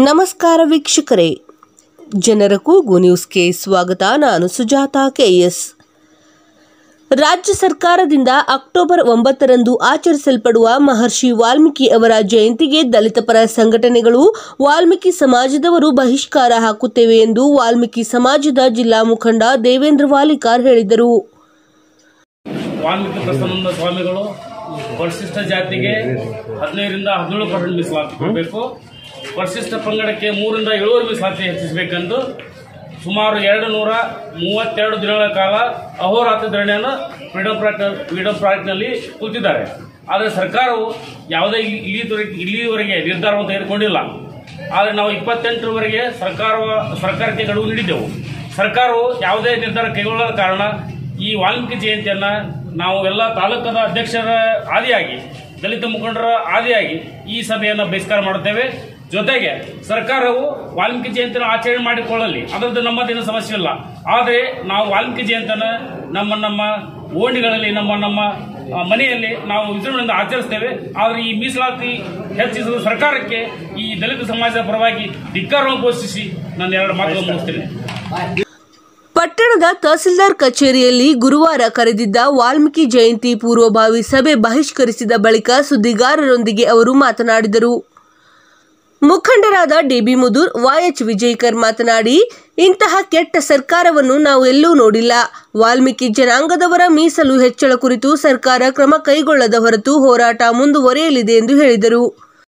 ನಮಸ್ಕಾರ ವೀಕ್ಷಕರೇ, ಜನರ ಕೂಗು ನ್ಯೂಸ್ಗೆ ಸ್ವಾಗತ. ನಾನು ಸುಜಾತ ಕೆಎಸ್. ರಾಜ್ಯ ಸರ್ಕಾರದಿಂದ ಅಕ್ಟೋಬರ್ 9ರಂದು ಆಚರಿಸಲ್ಪಡುವ ಮಹರ್ಷಿ ವಾಲ್ಮೀಕಿ ಅವರ ಜಯಂತಿಗೆ ದಲಿತ ಪರ ಸಂಘಟನೆಗಳು, ವಾಲ್ಮೀಕಿ ಸಮಾಜದವರು ಬಹಿಷ್ಕಾರ ಹಾಕುತ್ತೇವೆ ಎಂದು ವಾಲ್ಮೀಕಿ ಸಮಾಜದ ಜಿಲ್ಲಾ ಮುಖಂಡ ದೇವೇಂದ್ರ ವಾಲಿಕಾರ್ ಹೇಳಿದರು. ವಾಲ್ಮೀಕಿ ಪ್ರಸನ್ನ ಸ್ವಾಮಿಗಳು ಪರಿಶಿಷ್ಟ ಜಾತಿಗೆ 15ರಿಂದ 17% ಮೀಸಲಾತಿ ಕೊಡಬೇಕು, ಪರಿಶಿಷ್ಟ ಪಂಗಡಕ್ಕೆ 3ರಿಂದ 7 ಮೀಸಲಾತಿ ಹೆಚ್ಚಿಸಬೇಕೆಂದು ಸುಮಾರು 232 ದಿನಗಳ ಕಾಲ ಅಹೋರಾತ್ರಿ ಧರಣಿಯನ್ನು ಫ್ರೀಡಂ ಪಾರ್ಕ್ನಲ್ಲಿ ಕೂತಿದ್ದಾರೆ. ಆದರೆ ಸರ್ಕಾರವು ಯಾವುದೇ ಇಲ್ಲಿವರೆಗೆ ನಿರ್ಧಾರವನ್ನು ತೆಗೆದುಕೊಂಡಿಲ್ಲ. ಆದರೆ ನಾವು 28ರವರೆಗೆ ಸರ್ಕಾರಕ್ಕೆ ಗಡುವು ನೀಡಿದ್ದೆವು. ಸರ್ಕಾರವು ಯಾವುದೇ ನಿರ್ಧಾರ ಕೈಗೊಳ್ಳದ ಕಾರಣ ಈ ವಾಲ್ಮೀಕಿ ಜಯಂತಿಯನ್ನು ನಾವು ಎಲ್ಲ ತಾಲೂಕದ ಅಧ್ಯಕ್ಷರ ಆದಿಯಾಗಿ, ದಲಿತ ಮುಖಂಡರ ಆದಿಯಾಗಿ ಈ ಸಭೆಯನ್ನು ಬಹಿಷ್ಕಾರ ಮಾಡುತ್ತೇವೆ. ಜೊತೆಗೆ ಸರ್ಕಾರವು ವಾಲ್ಮೀಕಿ ಜಯಂತಿಯನ್ನು ಆಚರಣೆ ಮಾಡಿಕೊಳ್ಳಲಿ, ಅದರದ್ದು ನಮ್ಮದೇನು ಸಮಸ್ಯೆ ಇಲ್ಲ. ಆದರೆ ನಾವು ವಾಲ್ಮೀಕಿ ಜಯಂತಿಯನ್ನು ನಮ್ಮ ಓಣಿಗಳಲ್ಲಿ, ನಮ್ಮ ಮನೆಯಲ್ಲಿ ನಾವು ವಿಜೃಂಭಣೆಯಿಂದ ಆಚರಿಸ್ತೇವೆ. ಆದರೆ ಈ ಮೀಸಲಾತಿ ಹೆಚ್ಚಿಸುವ ಸರ್ಕಾರಕ್ಕೆ ಈ ದಲಿತ ಸಮಾಜದ ಪರವಾಗಿ ಧಿಕ್ಕಾರವನ್ನು ಘೋಷಿಸಿ ನಾನು 2 ಮಾತುಗಳನ್ನು ಮುಗಿಸ್ತೇನೆ. ಪಟ್ಟಣದ ತಹಸೀಲ್ದಾರ್ ಕಚೇರಿಯಲ್ಲಿ ಗುರುವಾರ ಕರೆದಿದ್ದ ವಾಲ್ಮೀಕಿ ಜಯಂತಿ ಪೂರ್ವಭಾವಿ ಸಭೆ ಬಹಿಷ್ಕರಿಸಿದ ಬಳಿಕ ಸುದ್ದಿಗಾರರೊಂದಿಗೆ ಅವರು ಮಾತನಾಡಿದರು. ಮುಖಂಡರಾದ ಡಿಬಿ ಮುದೂರ್, YH ವಿಜಯಕರ್ ಮಾತನಾಡಿ, ಇಂತಹ ಕೆಟ್ಟ ಸರ್ಕಾರವನ್ನು ನಾವು ಎಲ್ಲೂ ನೋಡಿಲ್ಲ. ವಾಲ್ಮೀಕಿ ಜನಾಂಗದವರ ಮೀಸಲು ಹೆಚ್ಚಳ ಕುರಿತು ಸರ್ಕಾರ ಕ್ರಮ ಕೈಗೊಳ್ಳದ ಹೊರತು ಹೋರಾಟ ಮುಂದುವರಿಯಲಿದೆ ಎಂದು ಹೇಳಿದರು.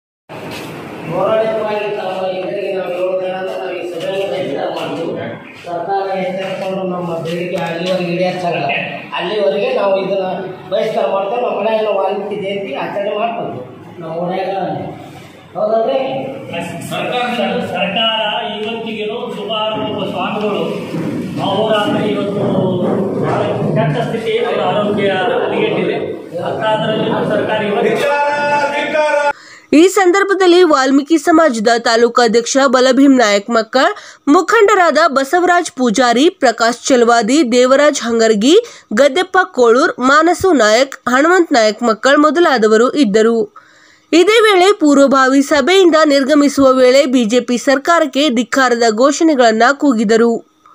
ನಮ್ಮ ಬೇಡಿಕೆ ಅಲ್ಲಿವರೆಗೆ ನಾವು ಇದನ್ನು ಬಹಿಷ್ಕಾರ ಮಾಡ್ತೇವೆ. ನಮ್ಮ ಮನೆಯಲ್ಲ ವಾಲ್ಮೀಕಿ ಜಯಂತಿ ಆಚರಣೆ ಮಾಡ್ತೀವಿ ನಾವು ಓಣ್ಯಾಗಳಲ್ಲಿ. ಹೌದಲ್ರಿ? ಸರ್ಕಾರ ಇವತ್ತಿಗಿರೋ ಸುಮಾರು ಸ್ವಾಮಿಗಳು ಅಹೋರಾತ್ರಿ ಇವತ್ತು ಕೆಟ್ಟ ಸ್ಥಿತಿ, ಅವರ ಆರೋಗ್ಯ ಹದಗೆಟ್ಟಿದೆ. ಅಂತಾದ್ರಲ್ಲಿ ಸರ್ಕಾರ ಈ ಸಂದರ್ಭದಲ್ಲಿ ವಾಲ್ಮೀಕಿ ಸಮಾಜದ ತಾಲೂಕಾಧ್ಯಕ್ಷ ಬಲಭೀಮ್ ನಾಯಕ್ ಮಕ್ಕಳ್, ಮುಖಂಡರಾದ ಬಸವರಾಜ್ ಪೂಜಾರಿ, ಪ್ರಕಾಶ್ ಚಲವಾದಿ, ದೇವರಾಜ್ ಹಂಗರ್ಗಿ, ಗದ್ದೆಪ್ಪ ಕೋಳೂರ್, ಮಾನಸು ನಾಯಕ್, ಹನುಮಂತ್ ನಾಯಕ್ ಮಕ್ಕಳ್ ಮೊದಲಾದವರು ಇದ್ದರು. ಇದೇ ವೇಳೆ ಪೂರ್ವಭಾವಿ ಸಭೆಯಿಂದ ನಿರ್ಗಮಿಸುವ ವೇಳೆ ಬಿಜೆಪಿ ಸರ್ಕಾರಕ್ಕೆ ಧಿಕ್ಕಾರದ ಘೋಷಣೆಗಳನ್ನು ಕೂಗಿದರು.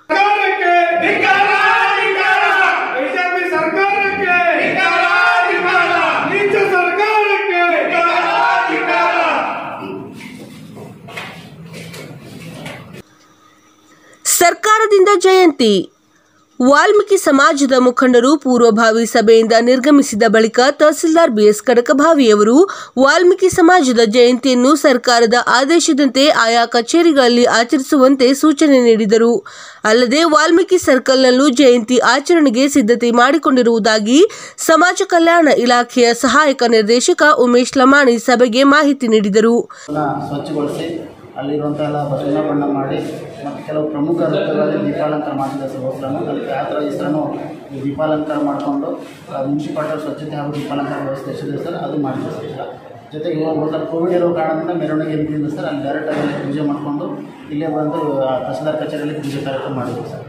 ಸರ್ಕಾರದಿಂದ ಜಯಂತಿ. ವಾಲ್ಮೀಕಿ ಸಮಾಜದ ಮುಖಂಡರು ಪೂರ್ವಭಾವಿ ಸಭೆಯಿಂದ ನಿರ್ಗಮಿಸಿದ ಬಳಿಕ ತಹಸೀಲ್ದಾರ್ BS ಕಡಕಭಾವಿಯವರು ವಾಲ್ಮೀಕಿ ಸಮಾಜದ ಜಯಂತಿಯನ್ನು ಸರ್ಕಾರದ ಆದೇಶದಂತೆ ಆಯಾ ಕಚೇರಿಗಳಲ್ಲಿ ಆಚರಿಸುವಂತೆ ಸೂಚನೆ ನೀಡಿದರು. ಅಲ್ಲದೆ ವಾಲ್ಮೀಕಿ ಸರ್ಕಲ್ನಲ್ಲೂ ಜಯಂತಿ ಆಚರಣೆಗೆ ಸಿದ್ಧತೆ ಮಾಡಿಕೊಂಡಿರುವುದಾಗಿ ಸಮಾಜ ಕಲ್ಯಾಣ ಇಲಾಖೆಯ ಸಹಾಯಕ ನಿರ್ದೇಶಕ ಉಮೇಶ್ ಲಮಾಣಿ ಸಭೆಗೆ ಮಾಹಿತಿ ನೀಡಿದರು. ಅಲ್ಲಿರುವಂಥ ಎಲ್ಲ ಬಣ್ಣ ಬಣ್ಣ ಮಾಡಿ ಮತ್ತು ಕೆಲವು ಪ್ರಮುಖ ವೃತ್ತಗಳಲ್ಲಿ ದೀಪಾಲಂಕಾರ ಮಾಡಿದ ಸರ್ ಹೋಗ್ಲನ್ನು ಅದಕ್ಕೆ ಯಾವ ಥರ ಹೆಸರನ್ನು ದೀಪಾಲಂಕಾರ ಮಾಡಿಕೊಂಡು ಮುನ್ಸಿಪಾಲ್ಟಿ ಸ್ವಚ್ಛತೆ ಹಾಗೂ ದೀಪಾಲಂಕಾರ ವ್ಯವಸ್ಥೆ ಎಷ್ಟಿದೆ ಸರ್ ಅದು ಮಾಡಿದೆ ಸರ್. ಜೊತೆಗೆ ಇವಾಗ ಕೋವಿಡ್ ಇರೋ ಕಾರಣದಿಂದ ಮೆರವಣಿಗೆ ರೀತಿಯಿಂದ ಸರ್ ಅಲ್ಲಿ ಡೈರೆಕ್ಟಾಗಿ ಪೂಜೆ ಮಾಡಿಕೊಂಡು ಇಲ್ಲೇ ಬಂದು ತಹಸೀಲ್ದಾರ್ ಕಚೇರಿಯಲ್ಲಿ ಪೂಜೆ ಕಾರ್ಯಕ್ರಮ ಮಾಡಿದ್ವಿ ಸರ್.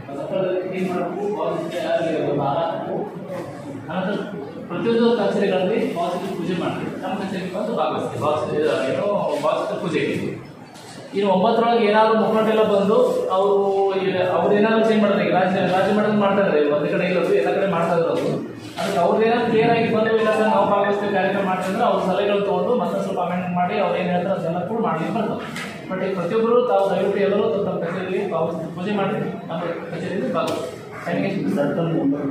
ಪ್ರತಿಯೊಂದು ಕಚೇರಿಗಳಲ್ಲಿ ಪೂಜೆ ಮಾಡ್ತೀವಿ. ನಮ್ಮ ಕಚೇರಿಗೆ ಬಂದು ಭಾಗವಹಿಸ್ತೀವಿ ಪೂಜೆಗೆ. ಇನ್ನು 9ರೊಳಗೆ ಏನಾದರೂ ಮುಖಂಡರೆಲ್ಲ ಬಂದು ಅವ್ರೇನಾದ್ರು ಚೇಂಜ್ ಮಾಡೋದು, ರಾಜ್ಯ ಮಟ್ಟದಲ್ಲಿ ಮಾಡ್ತಾ ಇದ್ದಾರೆ. ಒಂದು ಕಡೆ ಇಲ್ಲದು, ಎಲ್ಲ ಕಡೆ ಮಾಡ್ತಾ ಇರೋದು. ಅದಕ್ಕೆ ಅವ್ರೇನಾದ್ರು ಕ್ಲಿಯರ್ ಆಗಿ ಬಂದು ಇಲ್ಲ ಸರ್ ನಾವು ಭಾಗವಹಿಸ್ತೀವಿ ಕಾರ್ಯಕ್ರಮ ಮಾಡ್ತಿದ್ರೆ ಅವ್ರ ಸಲಹೆಗಳು ತೊಗೊಂಡು ಮತ್ತೆ ಸ್ವಲ್ಪ ಅಮೆಂಡ್ ಮಾಡಿ ಅವ್ರು ಏನು ಹೇಳ್ತಾರೆ ಅದೆಲ್ಲ ಕೂಡ ಮಾಡ್ಲಿಕ್ಕೆ ಬರ್ತಾರೆ. ಬಟ್ ಈಗ ಪ್ರತಿಯೊಬ್ಬರು ತಾವು ದಯವಿಟ್ಟು ಎಲ್ಲರೂ ತಮ್ಮ ಕಚೇರಿಯಲ್ಲಿ ಪೂಜೆ ಮಾಡಿ ನಮ್ಮ ಕಚೇರಿಯಲ್ಲಿ ಭಾಗವಹಿಸ್ತೀವಿ. ಸರ್ಕಲ್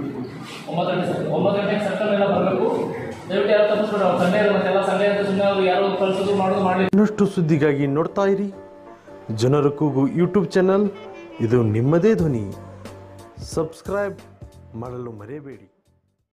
9 ಗಂಟೆಗೆ ಸರ್ಕಲ್ ಎಲ್ಲ ಬರಬೇಕು. ದಯವಿಟ್ಟು ಯಾರು ತಪ್ಪಿಸ್ಬಿಟ್ಟು ಅವ್ರು ಸಂಡೇ ಮತ್ತೆಲ್ಲ ಸಂಡೇ ಅಂತ ಸುಮ್ಮನೆ ಅವರು ಯಾರು ಕಳಿಸೋದು ಮಾಡೋದು ಮಾಡಿ. ಇನ್ನಷ್ಟು ಸುದ್ದಿಗಾಗಿ ನೋಡ್ತಾ ಇರಿ ಜನರ ಕೂಗು ಯೂಟ್ಯೂಬ್ ಚಾನಲ್. ಇದು ನಿಮ್ಮದೇ ಧ್ವನಿ. ಸಬ್ಸ್ಕ್ರೈಬ್ ಮಾಡಲು ಮರೆಯಬೇಡಿ.